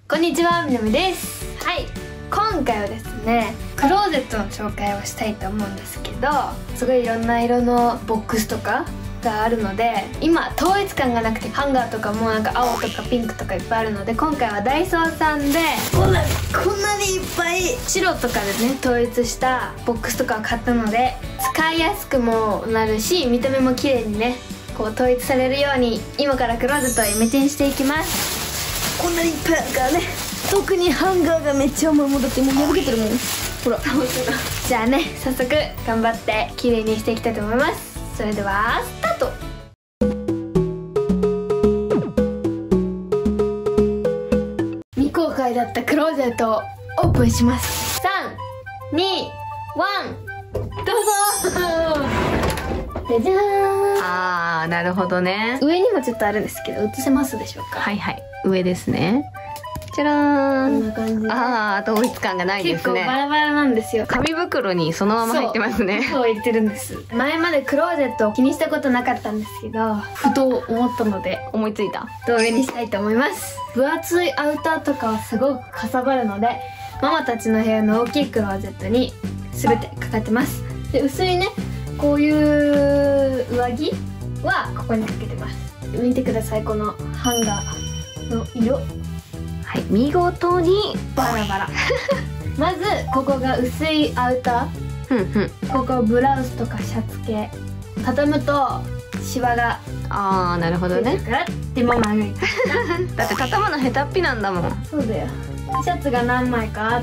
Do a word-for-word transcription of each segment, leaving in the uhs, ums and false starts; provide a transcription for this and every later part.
こんにちは、みなみです。はい、今回はですねクローゼットの紹介をしたいと思うんですけど、すごいいろんな色のボックスとかがあるので、今統一感がなくてハンガーとかもなんか青とかピンクとかいっぱいあるので、今回はダイソーさんでこんなこんなにいっぱい白とかでね統一したボックスとかを買ったので、使いやすくもなるし見た目も綺麗にねこう統一されるように今からクローゼットをイメチェンしていきます。こんなにいっぱいあるからね、特にハンガーがめっちゃ重いもんだって、もう破けてるもんほらじゃあね、早速頑張って綺麗にしていきたいと思います。それではスタート。未公開だったクローゼットをオープンします。さん、に、いち、どうぞじゃじゃーん。 あー、なるほどね。 上にもちょっとあるんですけど、映せますでしょうか。 はいはい、上ですね。じゃらーん。 こんな感じで、 あー、統一感がないですね。 結構バラバラなんですよ。 紙袋にそのまま入ってますね。 そう言ってるんです。前までクローゼットを気にしたことなかったんですけど、ふと思ったので思いついた動画にしたいと思います。分厚いアウターとかはすごくかさばるので、ママたちの部屋の大きいクローゼットに全てかかってます。で、薄いねこういう上着はここにかけてます。見てください、このハンガーの色。 はい、見事にバラバラまずここが薄いアウター、 ふんふん。 ここブラウスとかシャツ系、畳むとシワがあー、なるほどね。 出てくからってママが言っただって畳むの下手っぴなんだもん。 そうだよ。シャツが何枚かあって、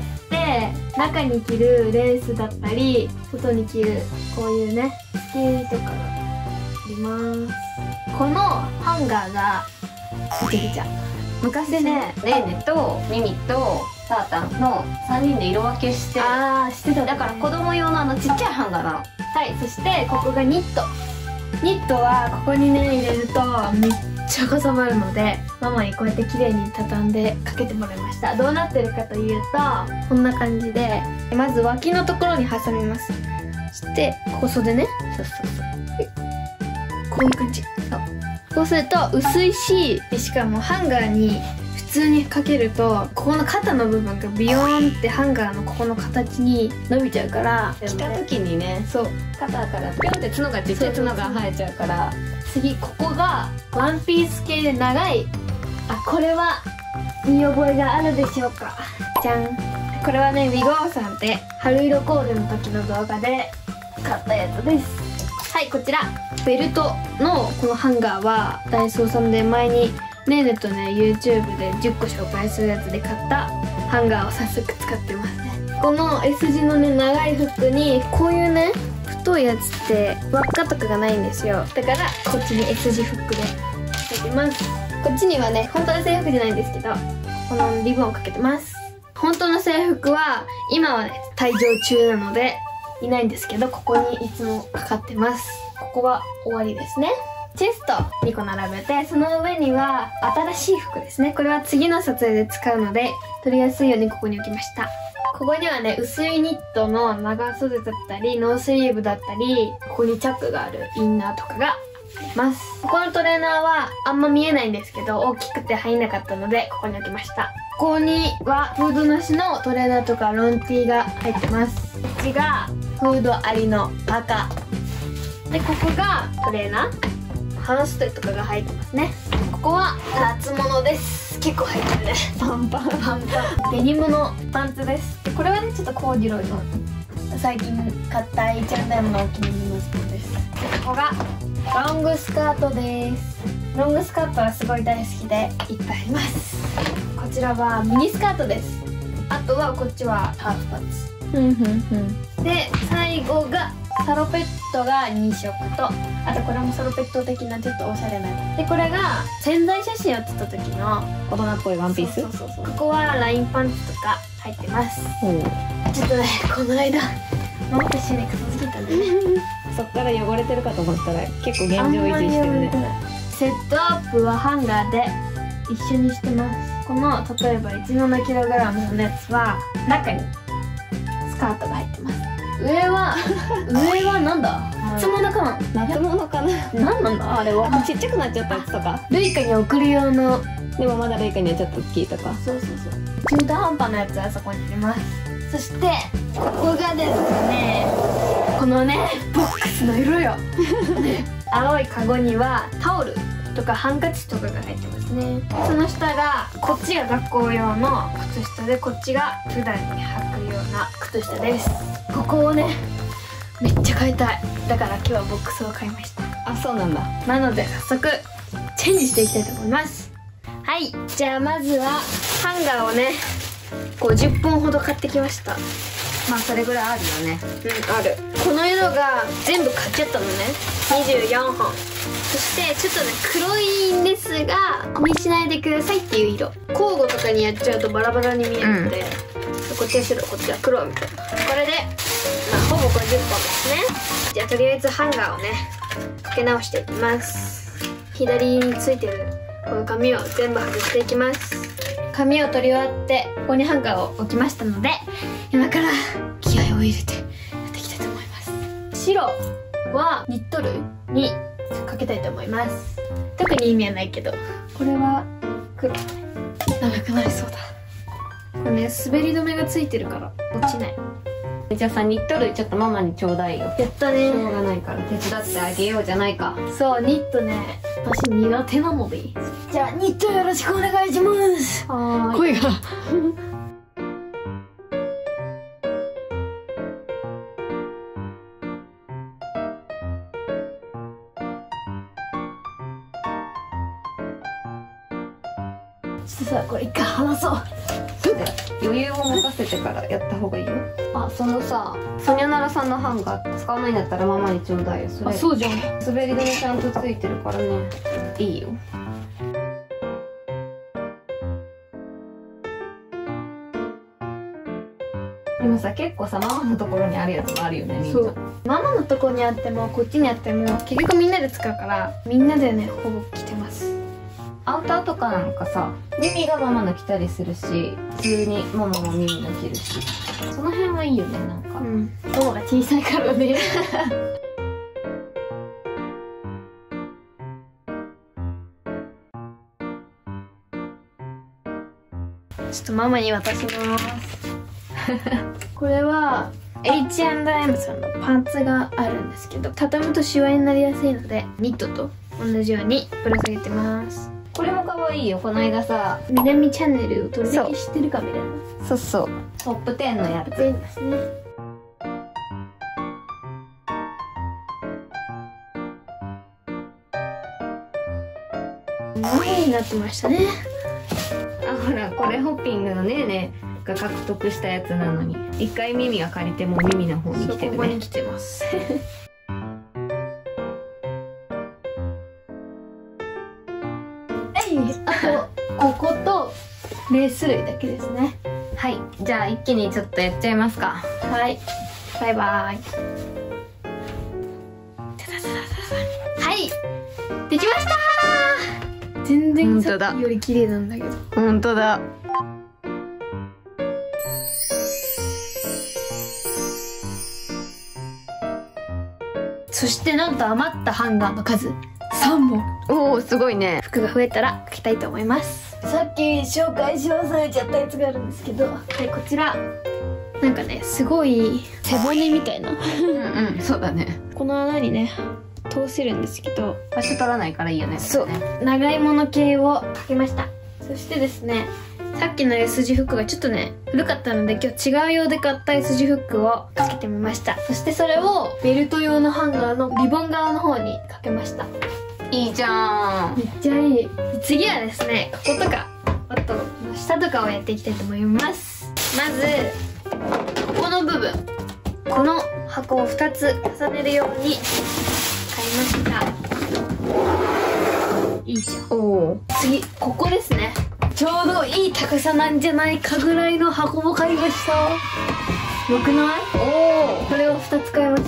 中に着るレースだったり外に着るこういうねスケールとかがあります。このハンガーがぐちゃぐちゃ。 昔ね、レーネとミミとタータンのさんにんで色分けして、 あーしてた、 だから子供用のあのちっちゃいハンガーなの。 はい、そしてここがニット。ニットはここにね入れるとめっちゃかさばるので、ママにこうやって綺麗に畳んでかけてもらいました。どうなってるかというとこんな感じで、まず脇のところに挟みます。そしてここ袖ね、そうそうそう、はい、こういう感じ。そう、こうすると薄いし、しかもハンガーに普通にかけるとここの肩の部分がビヨーンってハンガーのここの形に伸びちゃうから、 着た時にね、 そう肩からピョンって角がちっちゃい角が生えちゃうから。 次ここがワンピース系で長い、あ、これは見覚えがあるでしょうか。じゃん、これはねウィゴーさんって春色コーデの時の動画で買ったやつです。はい、こちらベルトのこのハンガーはダイソーさんで前にねーねとね YouTube でじゅっこ紹介するやつで買ったハンガーを早速使ってますね。この S 字のね長いフックにこういうね太いやつって輪っかとかがないんですよ。だからこっちに S 字フックでかけてます。こっちにはね本当の制服じゃないんですけど、このリボンをかけてます。本当の制服は今はね退場中なのでいないんですけど、ここにいつもかかってます。ここは終わりですね。チェストにこ並べて、その上には新しい服ですね。これは次の撮影で使うので取りやすいようにここに置きました。ここにはね薄いニットの長袖だったりノースリーブだったり、ここにチャックがあるインナーとかがあります。ここのトレーナーはあんま見えないんですけど大きくて入んなかったのでここに置きました。ここにはフードなしのトレーナーとかロンティーが入ってます。こっちがフードありのパーカーで、ここがトレーナー半袖とかが入ってますね。ここは夏物です。結構入ってるね。パンパンパンパンデニムのパンツです。でこれはねちょっとコーデュロイの最近買った エイチアンドエム のお気に入りのスポーツです。でここがロングスカートです。ロングスカートはすごい大好きでいっぱいあります。こちらはミニスカートです。あとはこっちはハーフパンツ。で最後がサロペットがにしょくと、あとこれもサロペット的なちょっとおしゃれな。でこれが宣材写真を撮った時の大人っぽいワンピース。 そうそうそう、ここはラインパンツとか入ってます。ちょっとねこの間ママと一緒に片付けたんでねそっから汚れてるかと思ったら結構現状維持してるね。 セットアップはハンガーで一緒にしてます。この例えば いちじゅうななキログラム のやつは中にスカートが入ってます。上は上はなんだ、夏物かな、 夏物かな、 なんなんだあれは。 ちっちゃくなっちゃったやつとか、 ルイカに送る用のでもまだレイカにはちょっと大きいとか。 そうそうそう、中途半端なやつはそこにあります。そしてここがですね、このねボックスの色よ青いカゴにはタオルとかハンカチとかが入ってますね。その下が、こっちが学校用の靴下で、こっちが普段に履くような靴下です。ここをねめっちゃ買いたい。だから今日はボックスを買いました。 あ、そうなんだ。 なので早速チェンジしていきたいと思います。はい、じゃあまずはハンガーをねごじゅっぽんほど買ってきました。 まあそれぐらいあるよね。 うん、ある。この色が全部買っちゃったのね、にじゅうよんほん。そしてちょっとね黒いんですが、気にしないでくださいっていう色。交互とかにやっちゃうとバラバラに見えるので、うん、こっちは白、こっちは黒みたいな。これで、まあ、ほぼごじゅっぽんですね。じゃあとりあえずハンガーをねかけ直していきます。左についてるこの紙を全部外していきます。紙を取り終わってここにハンガーを置きましたので、今から気合を入れてやっていきたいと思います。白はニット類にかけたいと思います。特に意味はないけど、これは黒、長くなりそうだ。これね滑り止めがついてるから落ちない。 じゃあさ、ニット類ちょっとママにちょうだいよ。 やったね。 しょうがないから手伝ってあげようじゃないか。 そう、ニットね私苦手なので。じゃあニットよろしくお願いします。 はーい。 声がちょっとさ、これ一回離そう。 余裕を持たせてからやった方がいいよ。あ、そのさ、ソニャナラさんのハンガー使わないんだったらママにちょうだいよ。それ、 あ、そうじゃん。 滑り止めちゃんとついてるからね、いいよ。でもさ、結構さ、ママのところにあるやつもあるよね、みんな。そう、 ママのとこにあってもこっちにあっても結局みんなで使うから、みんなでねほぼ着てます。 アウターとかなんかさ、ミミがママの着たりするし、普通にママもミミの着るし、その辺はいいよね。なんか、うん、 ママが小さいからねちょっとママに渡しますこれは エイチアンドエム さんのパンツがあるんですけど、畳むとシワになりやすいのでニットと同じようにぶら下げてます。 これも可愛いよ。この間さ、 南チャンネルをどれだけ知ってるかみたいな。 そうそう、トップテンのやつですね。前になってましたね。 あ、ほら、これホッピングのねーねーが獲得したやつなのに、一回耳が借りてもう耳の方に来てるね。 ここに来てますあとこことレース類だけですね。 はい、じゃあ一気にちょっとやっちゃいますか。 はい、バイバイ。はい、できましたー。全然さっきより綺麗なんだけど。 本当だ。 そしてなんと余ったハンガーの数さんぼん。 おお、すごいね。 服が増えたらかけたいと思います。さっき紹介し忘れちゃったやつがあるんですけど、はい、こちらなんかねすごい背骨みたいなうんうん、そうだね。 この穴にね通せるんですけど、 場所取らないからいいよね。 そう、長いもの系をかけました。そしてですね、さっきの S 字フックがちょっとね古かったので、今日違う用で買った S 字フックをかけてみました。そしてそれをベルト用のハンガーのリボン側の方にかけました。 いいじゃん。 めっちゃいい。次はですね、こことかあと下とかをやっていきたいと思います。まずここの部分、この箱をふたつ重ねるように買いました。いいじゃん。 おお。 次ここですね。ちょうどいい高さなんじゃないかぐらいの箱も買いました。よくない？おお。これをふたつ買いました。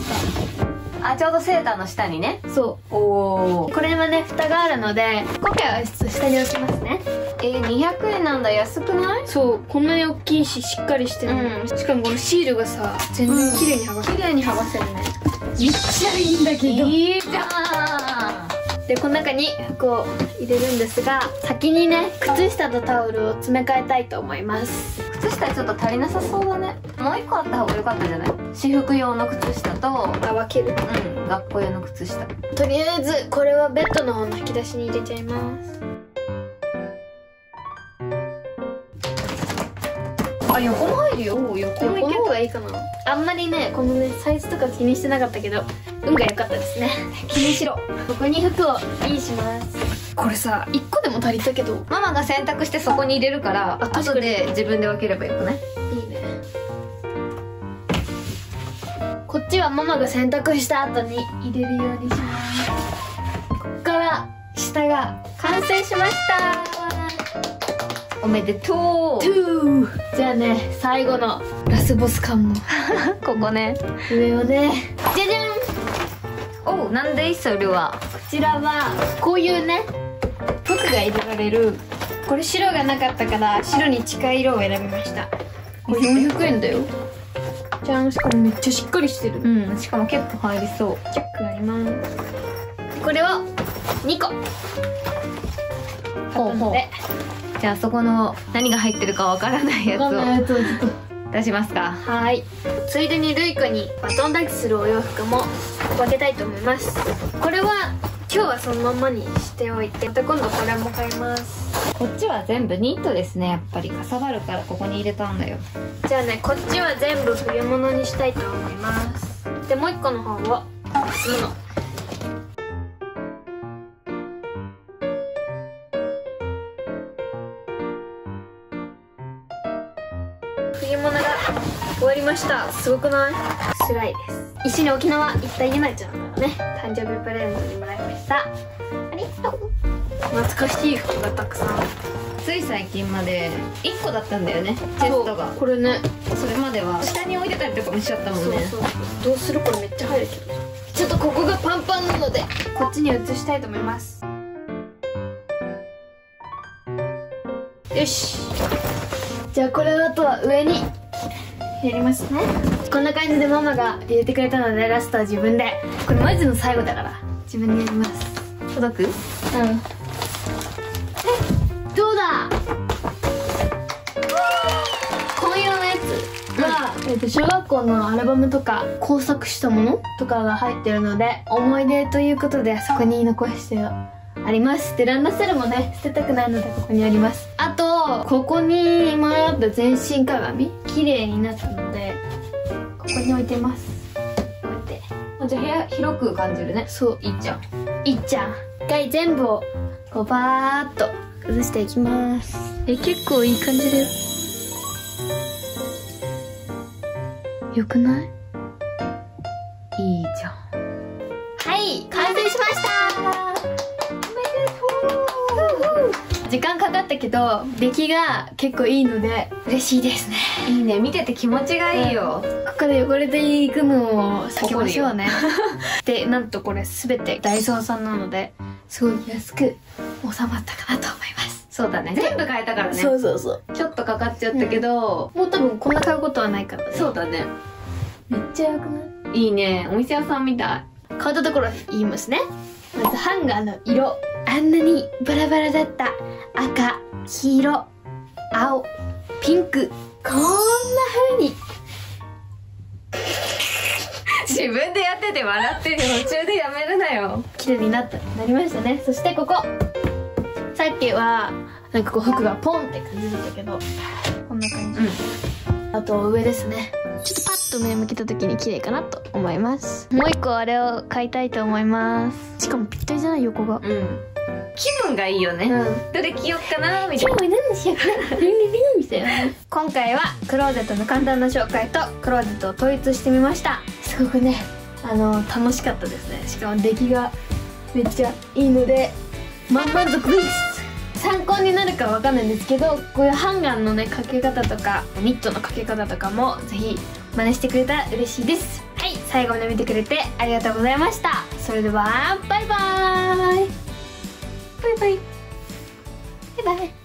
あ、ちょうどセーターの下にね。 そう。 おお。 これはね蓋があるので、今回は下に置きますね。 えー、にひゃくえんなんだ。安くない？ そう、こんなに大きいししっかりしてる、うん、しかもこのシールがさ全然綺麗に剥がせる、うん、綺麗に剥がせるね。めっちゃいいんだけど。 いいじゃん。 でこの中に服を入れるんですが、先にね靴下とタオルを詰め替えたいと思います。 靴下ちょっと足りなさそうだね。もう一個あった方が良かったんじゃない？私服用の靴下と、 あ、分ける。 うん、学校用の靴下。 とりあえずこれはベッドの方の引き出しに入れちゃいます。 あ、横も入るよ。お、横もいける。 この方がいいかな。あんまりねこのねサイズとか気にしてなかったけど運が良かったですね。気にしろ。ここに服をインします。これさいっこでも足りたけど、 ママが洗濯してそこに入れるから、 あ、確かに後で自分で分ければよくない？ いいね。こっちはママが洗濯した後に入れるようにします。こっから下が完成しました。 おめでとう。 トゥー。じゃあね最後のラスボス感のここね、 上をね、じゃじゃん。 おう、なんでいっそれは。 こちらはこういうね服が入れられる。これ白がなかったから白に近い色を選びました。これよんひゃくえんだよ。じゃん。しかもめっちゃしっかりしてる。 うん、しかも結構入りそう。 チャックあります。これをにこほうほう。じゃあそこの何が入ってるかわからないやつをやつをちょっと出しますか。 はい。ついでにルイカにバトン抱きするお洋服も分けたいと思います。これは今日はそのままにしておいて、また今度これも買います。 こっちは全部ニットですね。やっぱりかさばるからここに入れたんだよ。 じゃあねこっちは全部冬物にしたいと思います。でもう一個の方を夏物。冬物が終わりました。すごくない？辛いです。一緒に沖縄行ったゆなちゃんからね誕生日プレゼントにもらいました。ありがとう。懐かしい服がたくさん。 つい最近までいっこだったんだよね、チェストが。 これね、 それまでは下に置いてたりとかもしちゃったもんね。 そうそうそう。どうする？これめっちゃ入るけど、ちょっとここがパンパンなのでこっちに移したいと思います。よし、じゃあこれだとは上にやりますね。こんな感じでママが入れてくれたので、ラストは自分で。これマジの最後だから自分でやります。 届く？ うん。え、どうだ？紺色のやつは、うん、えっと小学校のアルバムとか工作したものとかが入ってるので、思い出ということでそこに残してあります。でランドセルもね捨てたくないのでここにあります。あとここに前あった全身鏡綺麗になったのでここに置いてます。こうやって。 あ、じゃあ部屋広く感じるね。 そう、 いいじゃん。 いっちゃん一回全部をこうバーっと崩していきます。え、結構いい感じだよ。よくない？ いいじゃん。 はい、完成しました。おめでとう。時間かかったけど出来が結構いいので嬉しいですね。 いいね、見てて気持ちがいいよ。 うん、ここで汚れていくのを避けましょうね。で、なんとこれ全てダイソーさんなのですごい安く収まったかなと思います。 そうだね、全部変えたからね。 そうそうそう。 ちょっとかかっちゃったけど、 うん、もう多分こんな買うことはないからね。 そうだね。 めっちゃ良くない？ いいね、お店屋さんみたい。 買ったところ言いますね。まずハンガーの色、あんなにバラバラだった赤、黄色、青、ピンク、こんな風に自分でやってて笑ってる。途中でやめるなよ。 綺麗になったなりましたね。そしてここさっきはなんかこう服がポンって感じだったけどこんな感じ、うん、あと上ですね。ちょっとパッと目向けた時に綺麗かなと思います。もう一個あれを買いたいと思います。しかもぴったりじゃない？横が。 うん。気分がいいよね。うん、どれ着よっかなみたいな。 今日何にしようかなみたいな。今回はクローゼットの簡単な紹介とクローゼットを統一してみました。すごくね、あの楽しかったですね。しかも出来がめっちゃいいので満満足です。参考になるかわかんないんですけど、こういうハンガーのねかけ方とかニットのかけ方とかもぜひ真似してくれたら嬉しいです。はい、最後まで見てくれてありがとうございました。それではバイバーイ。バイバイバイバイ。